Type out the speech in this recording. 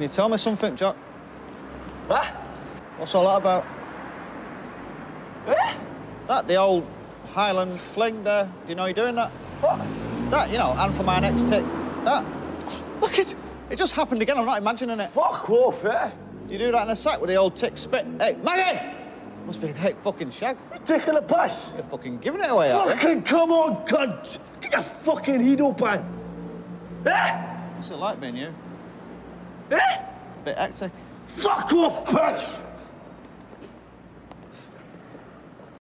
Can you tell me something, Jack? What? What's all that about? Eh? That, the old Highland fling there. Do you know you're doing that? What? That, you know, and for my next tick. That. Look, it just happened again. I'm not imagining it. Fuck off, eh? You do that in a sack with the old tick spit. Hey, Maggie! Must be a great fucking shag. You taking a piss? You're fucking giving it away, aren't you? Fucking come on, cunt! Get your fucking head open! Eh? What's it like being you? Eh? Bit hectic. Fuck off, piss!